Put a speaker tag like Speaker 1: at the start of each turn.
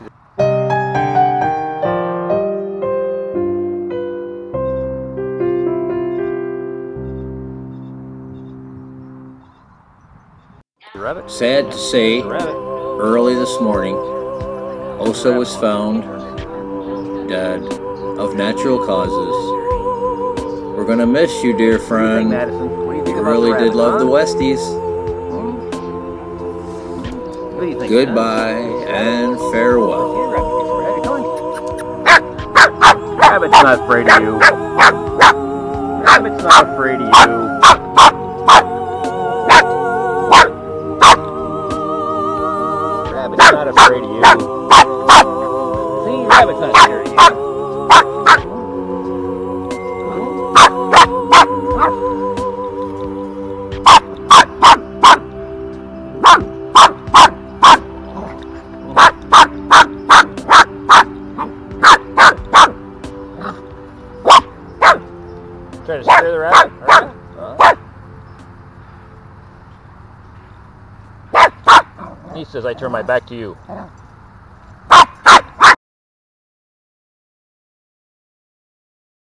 Speaker 1: Sad to say, early this morning, OSO was found dead of natural causes. We're gonna miss you, dear friend. You really did love the Westies. Goodbye and farewell.
Speaker 2: Rabbit's not afraid of you. Rabbit's not afraid of you. Rabbit's not afraid of you. See, Rabbit's not scared of you. Try to scare the rabbit? He says I turn my back to you.